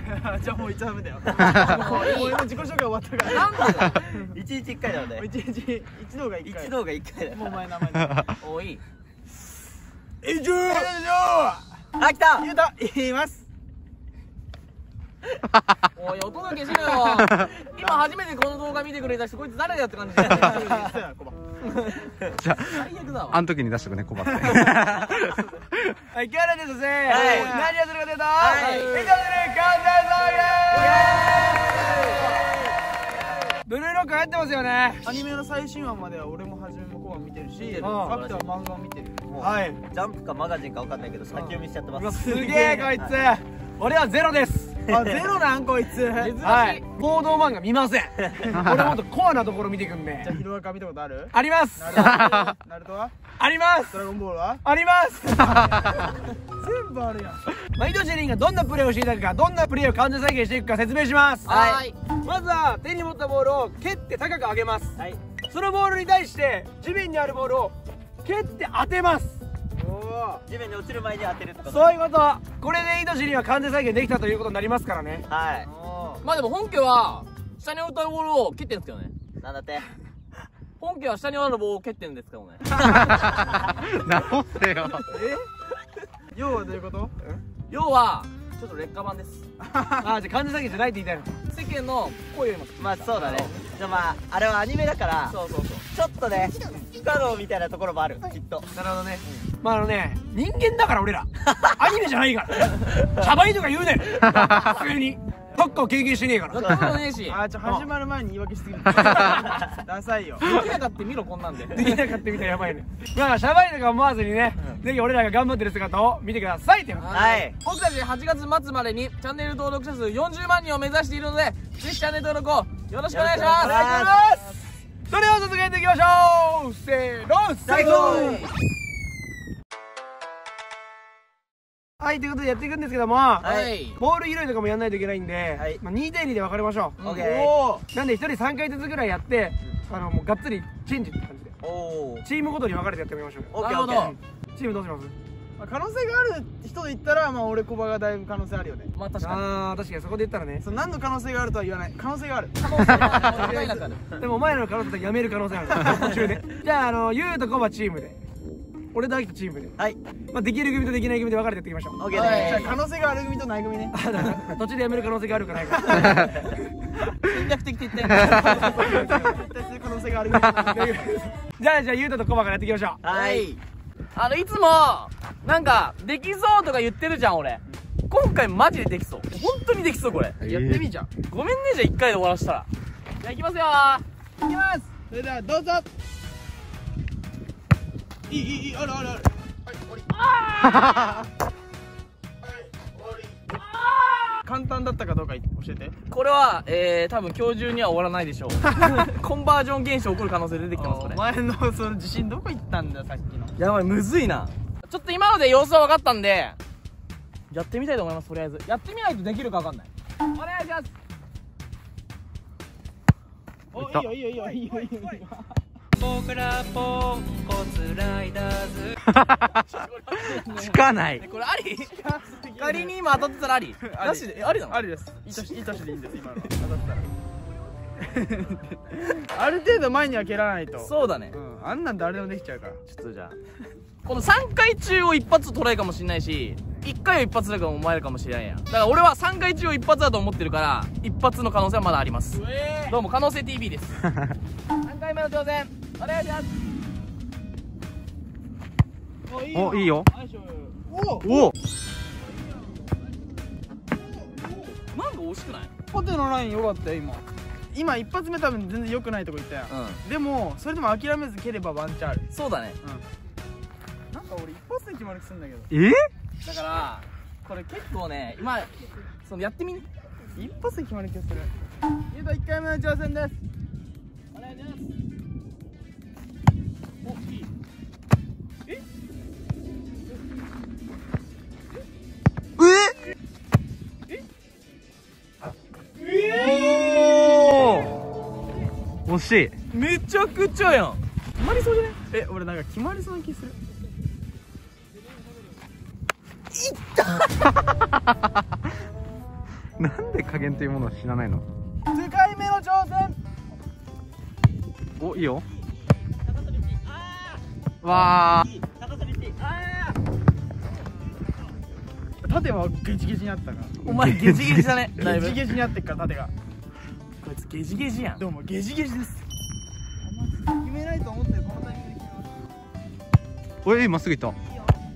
じゃあもう行っちゃダメだよ。もう俺の自己紹介終わったから。なんでだ。 一日一回だよね。 一動画一回。 一動画一回だよ。 もうお前名前だ。 おい。 以上。 あ、来た。 ゆうた言います。 おい、音だけしろよ。今初めてこの動画見てくれた人、こいつ誰だよって感じだよ。 じゃ最悪だわ。 あ、あの時に出しとくね、コバって。 はい、今日はですね、何やってるかというと、エンタメ完全ブルーロック流行ってますよね。アニメの最新話までは俺もはじめもこう見てるし、アクターは漫画を見てる。はい。 ジャンプかマガジンかわかんないけど先読みしちゃってます。 すげえこいつ。俺はゼロです。あ、ゼロなんこいつ。はい。報道漫画見ません。俺もっとコアなところ見ていくんで。じゃあヒロアカ見たことある？あります。ナルトは？あります。ドラゴンボールは？あります。全部あるやん。まあ、イトジェリンがどんなプレーをしていたか、どんなプレーを完全再現していくか説明します。 はい。 まずは手に持ったボールを蹴って高く上げます。はい。そのボールに対して地面にあるボールを蹴って当てます。 地面に落ちる前に当てるってこと。 そういうこと。これでイトジェリンは完全再現できたということになりますからね。 はい。 まあでも本家は下に置いたボールを蹴ってるんですけどね。 なんだって。 本家は下にあるボールを蹴ってるんですけどね。 直せよ。 要はどういうこと？ 要はちょっと劣化版です。 あ、じゃあ完全再現じゃないって言いたいの。 世間の声よりも。 まあそうだね。でもまああれはアニメだから、 そうそうそう。 ちょっとね不可能みたいなところもある、きっと。 なるほどね。まあ人間だから俺らアニメじゃないから。シャバいとか言うねん。普通にサッカー経験してねえから。 そうねえし。 あ、始まる前に言い訳しすぎる。ダサいよ。 できなかった見ろこんなんで。 できなかったみたいやばいね。まあシャバいとか思わずにね、ぜひ俺らが頑張ってる姿を見てくださいっていう。 はい。 僕たち8月末までにチャンネル登録者数40万人を目指しているので、ぜひチャンネル登録をよろしくお願いします。お願いします。それでは続けていきましょう。せーの、最高。はい、ということでやっていくんですけども、 はい。 ボール拾いとかもやんないといけないんで、まあ2対2で分かれましょう。 オッケー。 なんで1人3回ずつぐらいやって、もうがっつりチェンジって感じで。 おお。 チームごとに分かれてやってみましょう。 オッケーオッケー。 チームどうします？可能性がある人で言ったら、まあ俺コバがだいぶ可能性あるよね。 まあ確かに。 ああ、確かにそこで言ったらね。何の可能性があるとは言わない。可能性がある。でもお前らの可能性はやめる可能性ある。途中で。じゃあユウとコバチームで。俺とアキとチームで。はい。まあできる組とできない組で分かれてやっていきましょう。オッケーです。じゃあ可能性がある組とない組ね。途中でやめる可能性があるかないか。 戦略的って言って。 絶対する可能性がある組。じゃあユウとコバからやっていきましょう。 はい。 いつもなんかできそうとか言ってるじゃん俺。今回マジでできそう。本当にできそうこれ。 やってみじゃん。 ごめんねじゃあ1回で終わらせたら。じゃあいきますよー。 いきます。それではどうぞ。いいあるあるある。はい、終わり。簡単だったかどうか教えて。 これは多分今日中には終わらないでしょう。コンバージョン現象起こる可能性出てきてますこれ。 お前のその自信どこ行ったんだよさっきの。 やばいむずいな。ちょっと今ので様子は分かったんでやってみたいと思います。とりあえずやってみないとできるか分かんない。お願いします。 お、いいよ僕らポンコツライダーズ。 つかない。 これあり？仮に今当たってたらあり？なしでありなの？ ありです。いい年でいいんです今の。当たったら。ある程度前には蹴らないと。 そうだね。 あんなん誰でもできちゃうから。 ちょっとじゃあこの3回中を一発トライかもしれないし、1回を一発だからお前らかもしれないやん。だから俺は3回中を一発だと思ってるから一発の可能性はまだあります。どうも可能性 TV です。3回目の挑戦お願いします。 お、いいよ。 お、 なんか惜しくない？ 縦のライン良かったよ今一発目多分全然良くないとこ行ったやん。でもそれでも諦めず蹴ればワンチャンある。 そうだね。 なんか俺一発で決まる気するんだけど。 だからこれ結構ね今そのやってみに一発で決まる気がする。ゆうと1回目の挑戦です。 お願いします。お、いい。 惜しい。 めちゃくちゃやん。 決まりそうじゃね？俺なんか決まりそうな気する。 なんで加減というものを知らないの。 2回目の挑戦。 お、いいよ。わあ。 縦はゲジゲジになったかお前ゲジゲジだね。だら。 いぶゲジゲジになってっから縦が。 こいつゲジゲジやん。 どうもゲジゲジです。決めないと思ってるこのタイミングで決めます。 おい、まっすぐ行った。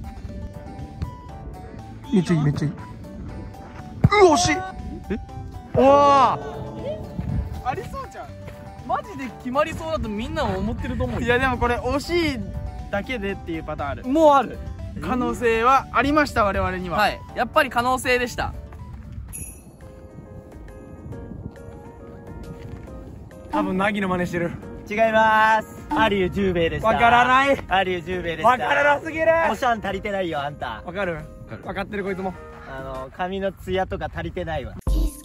めっちゃいい、めっちゃいい。惜しい。え、おお。 ありそうじゃん。 マジで決まりそうだとみんなは思ってると思うよ。 いやでもこれ惜しいだけでっていうパターンある。 もうある。 可能性はありました、我々には。 はい、やっぱり可能性でした。 多分凪の真似してる。 違います。有生十兵衛でした。 わからない。 有生十兵衛でした。 わからなすぎる。 おしゃん足りてないよあんた。 わかる。わかってるこいつも。 髪のツヤとか足りてないわ。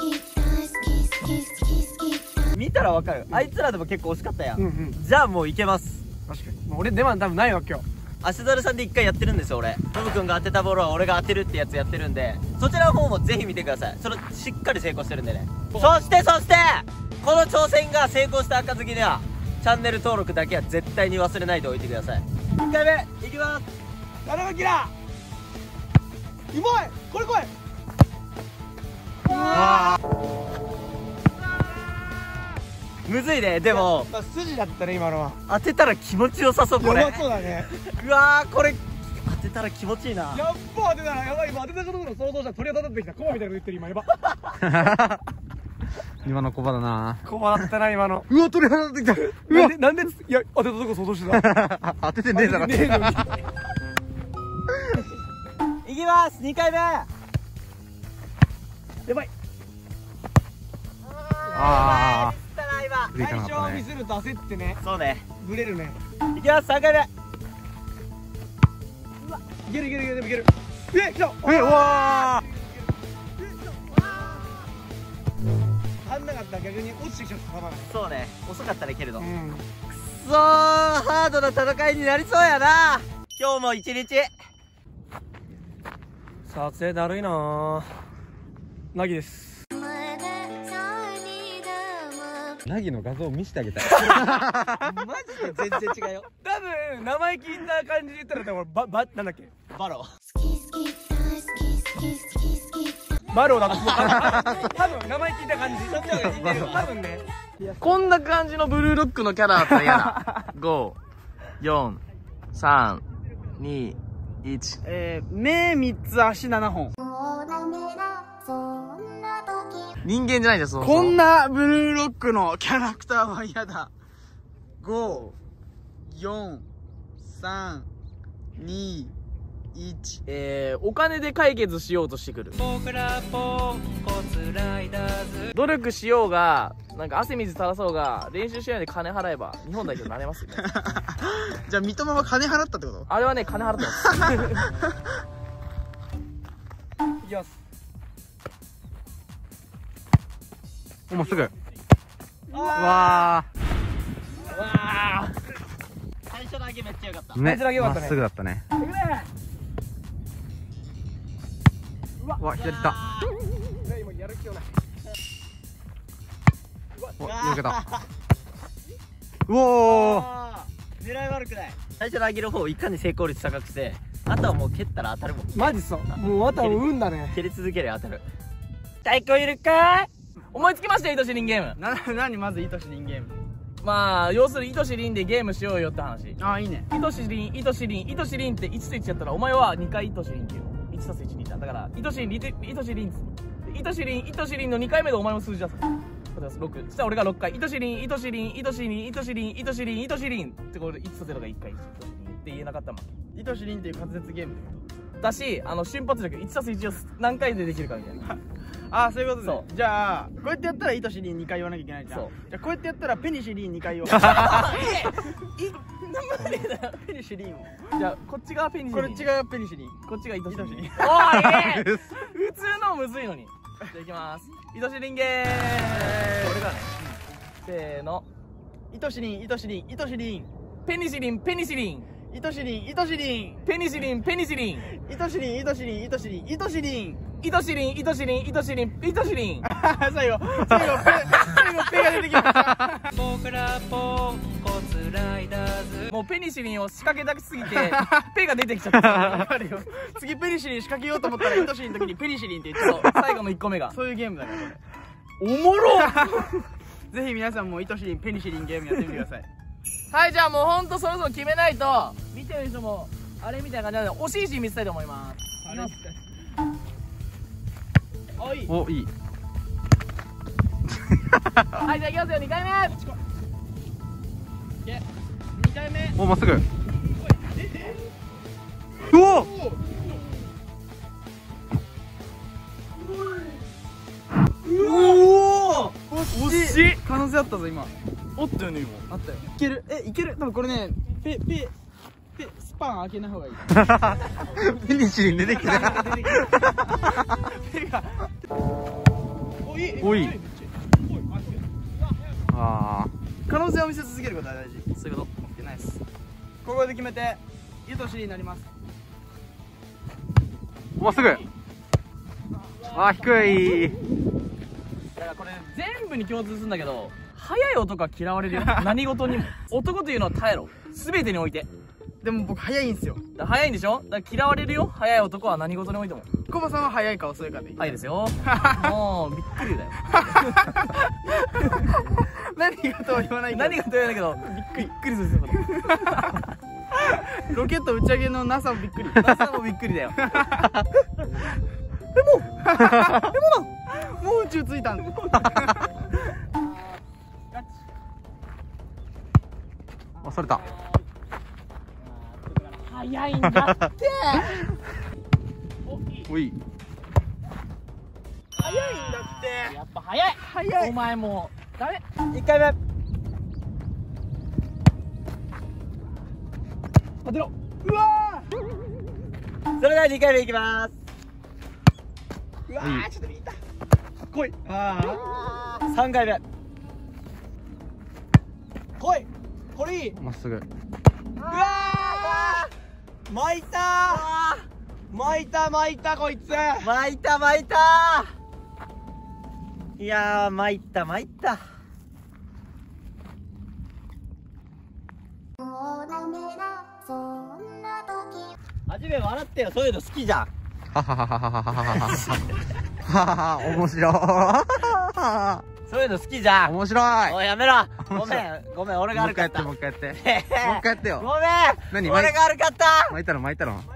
見たらわかる。あいつらでも結構惜しかったやん。 うんうん。 じゃあもういけます。 確かに。もう俺出番多分ないわ今日。 足猿さんで1回やってるんですよ俺。ノブくんが当てたボールは俺が当てるってやつやってるんで、そちらの方もぜひ見てください。それしっかり成功してるんでね。そしてこの挑戦が成功した暁にはチャンネル登録だけは絶対に忘れないでおいてください。1回目いきます。 誰がキラー。うまい。これ来い。 むずいね。でも筋だったね今のは。 当てたら気持ちよさそうこれ。 やばそうだね。 うわーこれ当てたら気持ちいいな。 やっぱ当てたらやばい。今当てたことの想像したら鳥が立ってきた。コマみたいなこと言ってる今。やば。 今のコバだな。 コマだったな今の。 うわ、鳥肌立ってきた。うわ、 なんでいや当てたとこ想像してた。 当ててねえだろ。 ねえのに。 いきます。2回目。 やばい。 ああ。 今最初をミスると焦ってね。 そうね。 ブレるね。 いきます。3回目。 いけるいけるいけるいける。え、来た。 え、うわ足んなかったら逆に落ちてきちゃった球が。 そうね。遅かったねけれど。 うん。 くそーハードな戦いになりそうやな。今日も一日。 撮影だるいなぁ。凪です。 ナギの画像見せてあげたい。 マジで全然違うよ。 多分名前聞いた感じで言ったら多分なんだっけ。 バロ。 バローだと思う。多分名前聞いた感じ。そっちの方が似てる。多分ね。 こんな感じのブルーロックのキャラだったら嫌だ。5、4、3、2、1。 目3つ足7本。 人間じゃないです。 こんなブルーロックのキャラクターは嫌だ。5、4、3、2、1。 お金で解決しようとしてくる。 僕らポンコツライダーズ。 努力しようが、なんか汗水垂らそうが、練習しないで金払えば、日本代表になれますよ。 じゃあ三笘は金払ったってこと？ あれはね、金払ってます。 いきます。 もうすぐ。わわあ。最初だけめっちゃ良かった。 ー。ね、 最初だけ良かったねまっすぐだったね。うわ、左行った。 今やる気はない。 お、よけた。うおー。 狙い悪くない。最初の上げる方をいかに成功率高くして、あとはもう蹴ったら当たるもん。 マジそう。もうあとは運だね。 蹴り続ければ当たる。太鼓いるかー。 思いつきましたよ、いとしりんゲーム。 何まずいとしりんゲーム。 まあ、要するにいとしりんでゲームしようよって話。 ああいいね。 いとしりん、いとしりん、いとしりんって1と1やったら、お前は2回いとしりんっていうの。1たす1、2だ。だから、いとしりん、いとしりん、いとしりん、いとしりんの2回目でお前も数字出す。6。そしたら俺が6回。いとしりん、いとしりん、いとしりん、いとしりん、いとしりん、いとしりんってこれ1と0が1回。って言えなかったもん。 いとしりんっていう滑舌ゲームってこだし、瞬発力1たす1を何回でできるかみたいな。 と？ああそういうことね。 そうじゃあこうやってやったらいとしりん2回言わなきゃいけないじゃん。 そうじゃあこうやってやったらペニシリン2回言おう。ペニシリンを。 じゃあ、こっち側ペニシリン。 こっちがペニシリン。 こっちがいとしりん。おいとしりんーい普通のむずいのに。じゃあいきます。いとしりんゲー。これだね。せーの。 いとしりんいとしりんいとしりん。 ペニシリン、ペニシリン。 イトシリン、イトシリン、 ペニシリン、ペニシリン。 イトシリン、イトシリン、イトシリン、イトシリン。 イトシリン、イトシリン、イトシリン、イトシリン。 最後、ペが出てきました。 僕らポンコツライダーズ。 もうペニシリンを仕掛け出しすぎて、ペが出てきちゃった。 わかるよ。次ペニシリン仕掛けようと思ったらイトシリンの時にペニシリンって言っちゃう。 最後の1個目が。 そういうゲームだからこれ。 おもろぜひ皆さんもイトシリン、ペニシリンゲームやってみてください。 はい、じゃあもうほんとそろそろ決めないと、見てる人も、あれみたいな感じなので、惜しいシーン見せたいと思います。 あれおい。 お、いい。 はい、じゃあいきますよ、2回目。 2回目。 お、まっすぐ。うお。 惜しい。可能性あったぞ今。おったよね今。あったよ。いける。いける。多分これね、スパン開けない方がいい。 フィニッシュに出てきた。おい。ああ。 可能性を見せ続けることは大事。 そういうこと。オッケー、ナイス。 ここで決めて、イトシリンになります。 まっすぐ。あ、低い。 だからこれ全部に共通するんだけど、速い男は嫌われるよ。何事にも。男というのは耐えろ。全てにおいて。 でも僕早いんですよ。 だから速いんでしょ。だから嫌われるよ。速い男は何事においても。 コバさんは早いか遅いかでいい。 はいですよ。もうびっくりだよ。 何がとは言わないけど。 何がと言わないけど、びっくりすること。 ロケット打ち上げの NASA もびっくり。 NASA もびっくりだよ。 もう宇宙着いたんで。 あ、それた。 早いんだって。 おい。 早いんだって。 やっぱ早い。 早い。 お前もうダメ。 1回目当てろ。うわそれでは2回目いきます。 ー。うわー、ちょっと見た。来い。あ 3回目あ。来い。これいい。 まっすぐ。 うわー。巻いたー。巻いたこいつ。 巻いたいやー巻いたはじめ笑ってよ、そういうの好きじゃん。 ははははははははは。面白い。 そういうの好きじゃん。 面白い。 おいやめろ。ごめん俺が悪かった。 もう一回やって。もう一回やってよ。 ごめん。 何俺が悪かった。 巻いたの。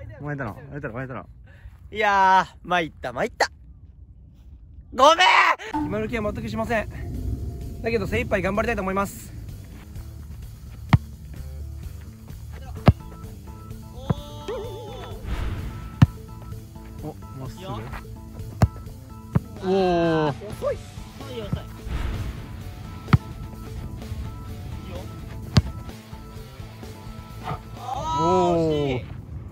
いやー巻いた。ごめん。 今の気は全くしません。だけど精一杯頑張りたいと思います。 お、まっすぐ。おお。 遅い。 おお。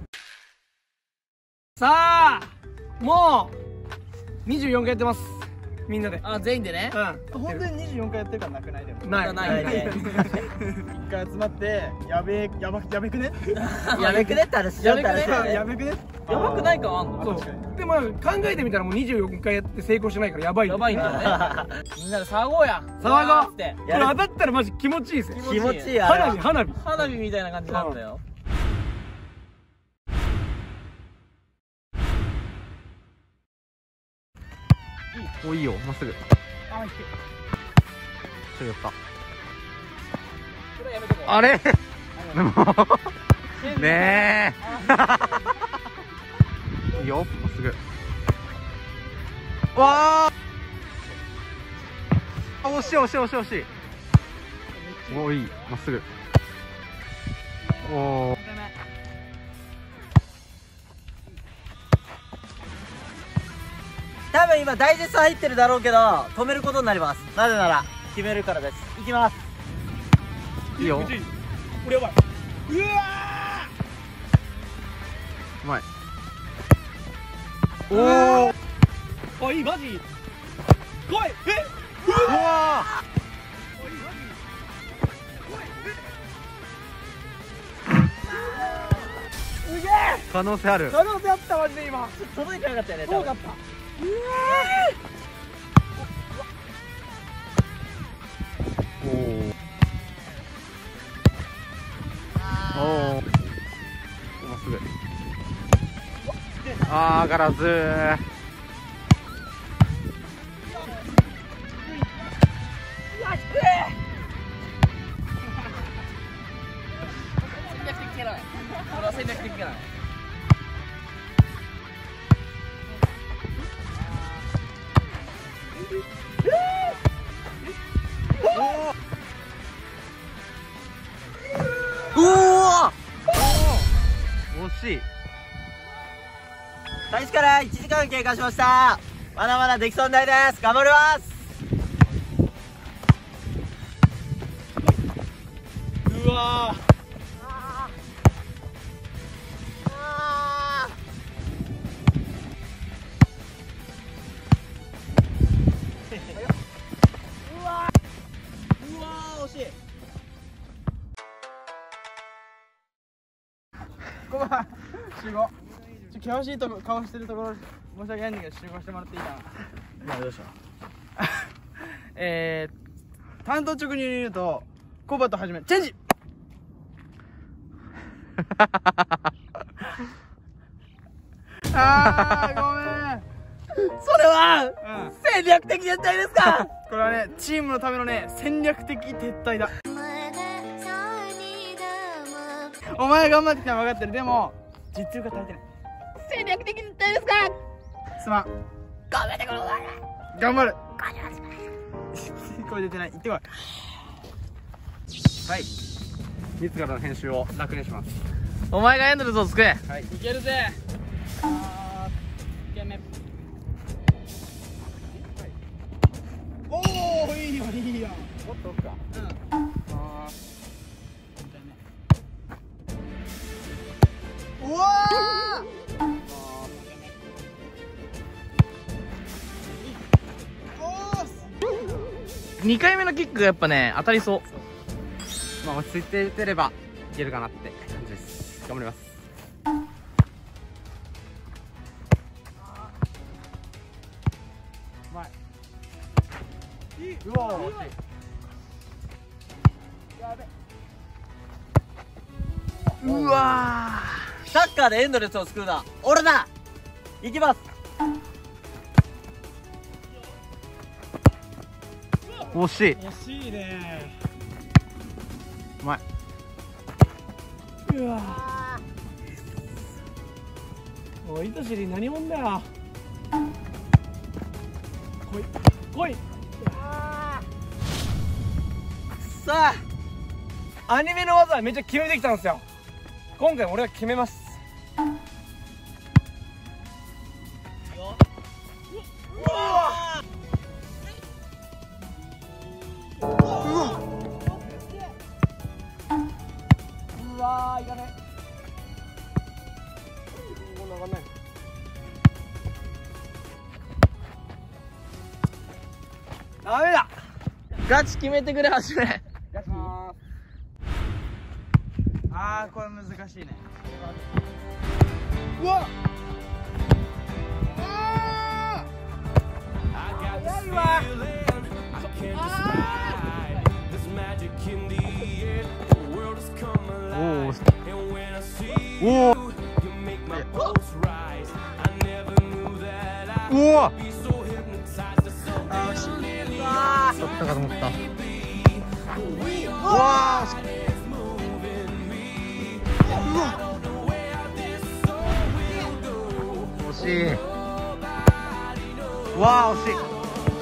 さあ、もう24回やってます。みんなで。 あ、全員でね。 本当に24回やってるからなくないでも。 ないね。 一回集まってやべくね。 やべくねって話しちゃったらやべくね。 やばくないかあんの。 そう。でも考えてみたらもう24回やって成功してないからやばい。 やばいんだよね。みんなで騒ごうや。 騒ごう。 って。 これ当たったらマジ気持ちいいですよ。 気持ちいい。 花火。 花火みたいな感じなんだよ。 お、いいよ、まっすぐ。ちょ、やった。あれでもねえ。いいよ、まっすぐ。わあ。惜しい。おお、いい、まっすぐ。おお。 多分今ダイジェスト入ってるだろうけど止めることになります。なぜなら決めるからです。いきます。 いいよ。 これやばい。うわうまい。おお。 あ、いい、マジ。来い。 うわー。 可能性ある。 可能性あったマジで今。 届いてなかったよね。 遠かった。 おお。まっすぐ。あー、上がらずー。 戦略的蹴らない。これは戦略的蹴らない。 うお。 惜しい。 開始から1時間経過しました。まだまだできそうないです。頑張ります。 うわー。惜しい。ここは集合。険しいとこ顔してるところ申し訳ないんだけど集合してもらっていいかな。 どうした？ 単刀直入に言うとコバと始めチェンジ。あーごめん。 それは、戦略的撤退ですか？ これはねチームのためのね戦略的撤退だ。お前頑張ってきたの分かってる。でも実力が足りてない。 戦略的撤退ですか？ すまん。 頑張ってください。 頑張る。声出てない。行ってこい。 はい。自らの編集を楽にします。 お前がエンドレスを作れ。 いけるぜ。おおいいよいいよ。 もっと奥か。 うわ 2回目のキックがやっぱね当たりそう。 まあ落ち着いて打てればいけるかなって感じです。頑張ります。 うわ惜しい。 うわサッカーでエンドレスを作るのは俺だ。行きます。 惜しい。 惜しいね。 うまい。 うわおい糸尻何者だよ。来い来い。さあアニメの技はめっちゃ決めてきたんですよ。今回俺は決めます。うわーいかない。こんな上がんない。ダメだ。 ガチ決めてくれはじめ。 あーこれ難しいね。うわっ早いわ。 おお。うわ。取ったかと思った。うわー。惜しい。うわー惜しい。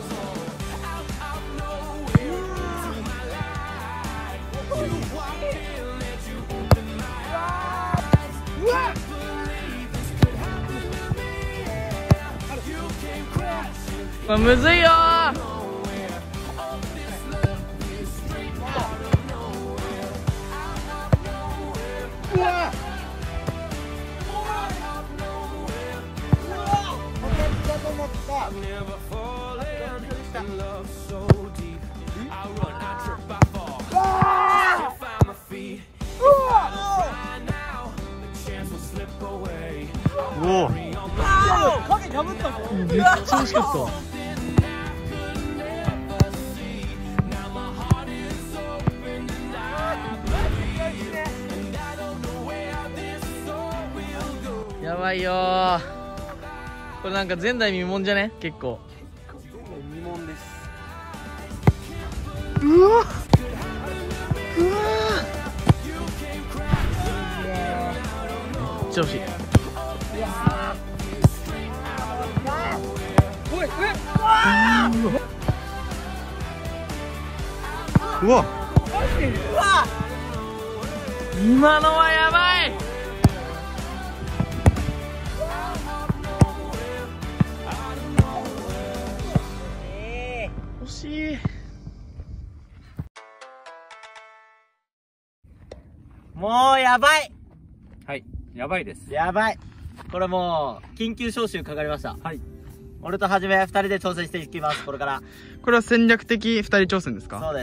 これむずいよー。 おお、 影かぶったぞ。 めっちゃ惜しかったわ。やばいよー。これなんか前代未聞じゃね？結構未聞です。 うわうわめっちゃ惜しい。 おい、 うわ、 今のはやばい。惜しい。 もうやばい。 はい、やばいです。 やばい。これもう緊急招集かかりました。 はい。 俺とはじめ2人で挑戦していきます。これから。 これは戦略的2人挑戦ですか？ そうです。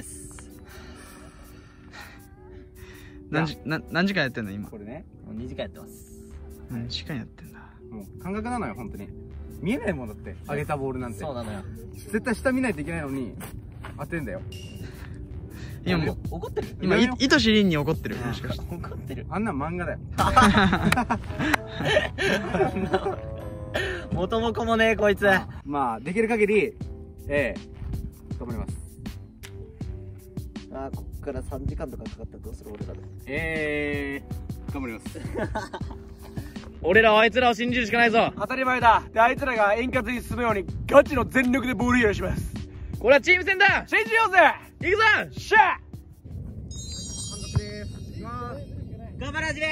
何時間やってんの今？ これね、 もう2時間やってます。 何時間やってんだ。 もう感覚なのよ、本当に。見えないもんだって、上げたボールなんて。 そうなのよ。 絶対下見ないといけないのに、当てんだよ。 今もう怒ってる？ 今いとしりんに怒ってる、もしかして。 怒ってる。 あんなん漫画だよ。 元も子もねえこいつ。 まあ、できる限り、頑張ります。 あー、こっから3時間とかかかったらどうする俺らで。 頑張ります。 俺らはあいつらを信じるしかないぞ。 当たり前だ。で、あいつらが円滑に進むようにガチの全力でボール拾いします。 これはチーム戦だ。 信じようぜ。 行くぞ。 シャー。 頑張れはじめ。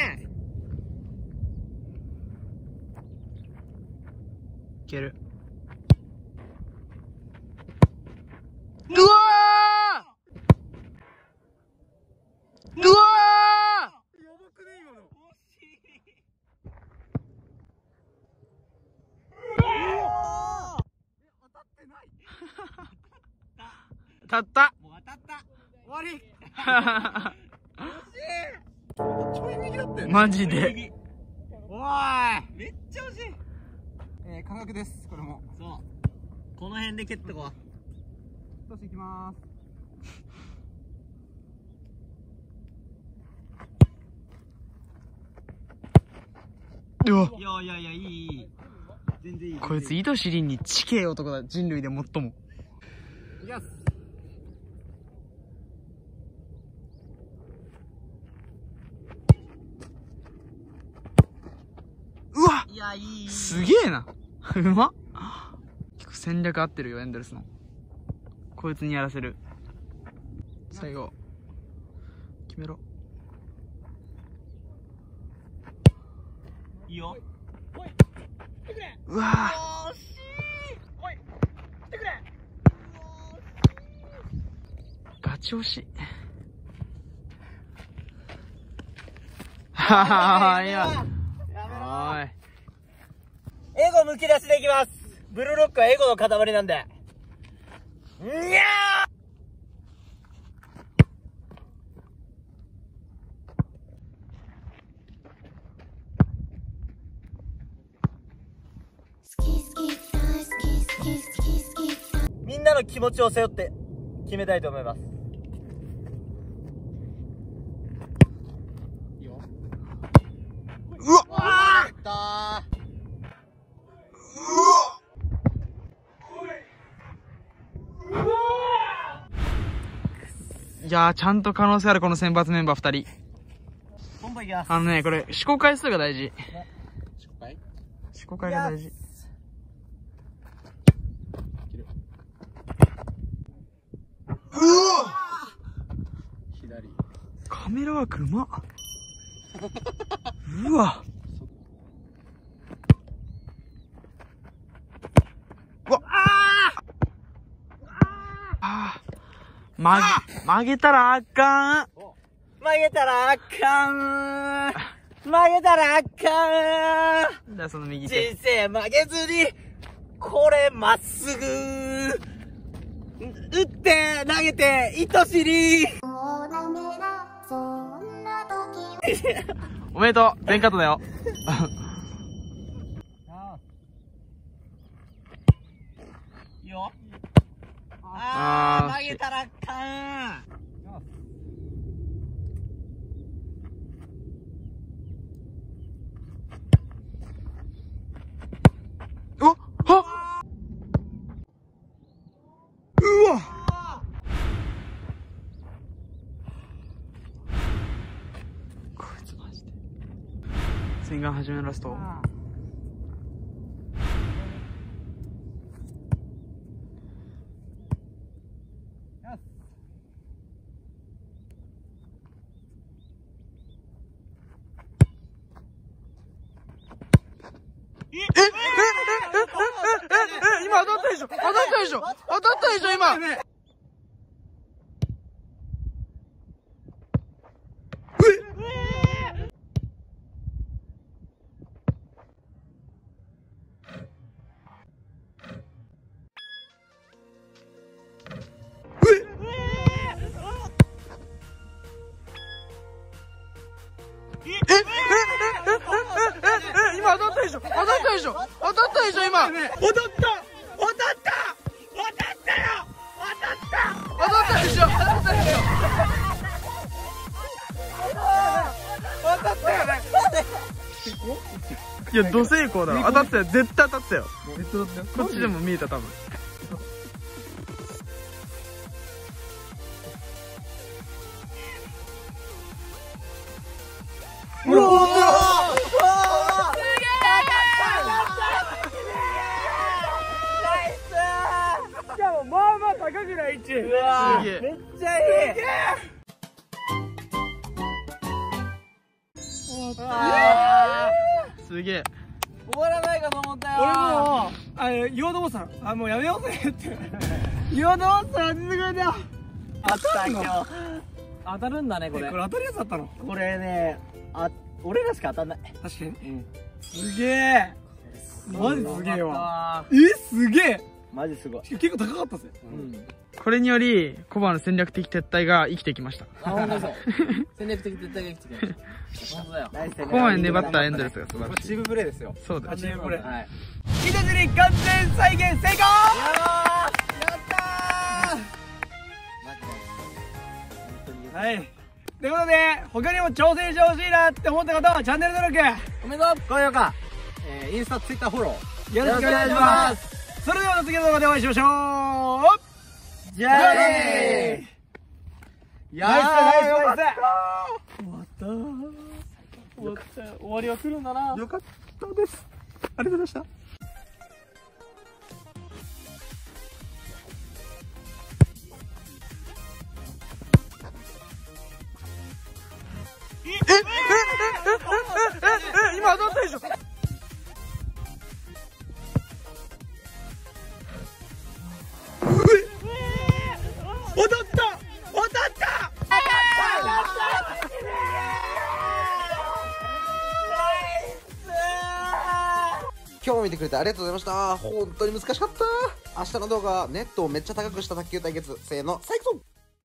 いける。 うわーうわーたったもう当たった。 終わり。 ちょい右だったよね。 マジで。 おい。 めっちゃ惜しい。 感覚です、これも。 そう。この辺で蹴ってこう。 少しいきまーす。 うわ、 いやいや、いい。全然いい。 こいついとしりんに地形男だ、人類で最も。 いきます。 うわ、 いや、いい。 すげえな。うまっ。結構戦略合ってるよ、エンドレスの。こいつにやらせる。最後決めろ。 いいよ。 うわ惜しい。おい、来てくれ。 ガチ押し。ははは、いや。おい。 エゴむき出しでいきます。ブルーロックはエゴの塊なんで。にゃー。みんなの気持ちを背負って決めたいと思います。 うわっ、 あーったいやー、ちゃんと可能性あるこの選抜メンバー2人。 本番いきます。 これ思考回数が大事。 失敗。 思考回が大事。 左。 カメラワークうまっ。うわ。うわ。曲げたらあかん。 曲げたらあかん。曲げたらあかん。 なんだその右手。 人生曲げずに、これまっすぐ。打って、投げて、糸尻。 おめでとう。全カットだよ。 いいよ。 あー投げたらあかん。 おっはっうわこいつマジで洗顔始めのラスト。今当たったでしょ、当たったでしょ、当たったでしょ今。今当たったでしょ、当たったでしょ、当たったでしょ今。当たった、当たった、当たったよ、当たったでしょ、当たったでしょ、当たったよね。いや、土成功だろ。当たったよ、絶対当たったよ。こっちでも見えた、多分。うわまあまあ高くない位置。うわめっちゃいい。すげえ。 終わらないかと思ったよ。 俺も言おうと思ってたの。もうやめようぜって言おうと思ってたらすごいだ。 あった今日。 当たるんだねこれ。 これ当たるやつだったの。 これね、俺らしか当たんない。 確かに。すげえ。マジすげえわ。すげえ。 マジすごい。 結構高かったぜ。 これによりコバの戦略的撤退が生きてきました。 あ、本当そう。戦略的撤退が生きてる。本当だよ。 ここまで粘ったエンドレスが素晴らしい。 チームプレーですよ。 そうだよ。 チームプレー。 はい。 木田尻完全再現成功。やったー。はい。ということで、他にも挑戦してほしいなって思った方はチャンネル登録おめでとう。 高評価、インスタ、ツイッターフォローよろしくお願いします。それでは次の動画でお会いしましょう。 じゃあねー。 ナイスナイスナイス。 終わりは来るんだな。 よかったです。ありがとうございました。 今当たったでしょ。 当たった、当たった。 今日も見てくれてありがとうございました。本当に難しかった。明日の動画はネットをめっちゃ高くした卓球対決。せーの、最高。